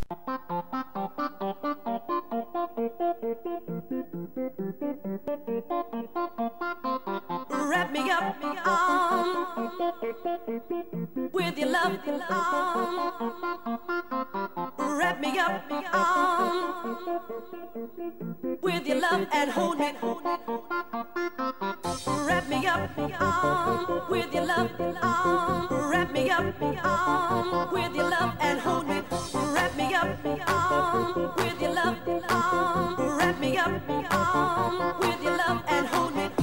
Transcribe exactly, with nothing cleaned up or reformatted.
Wrap me up um, with your love. Um, wrap me up um, with your love and hold me. Wrap me up um, with your love. Um, wrap me up um, with your love and hold me. Wrap me up um, with your love. Um, wrap me up um, with your love and hold me.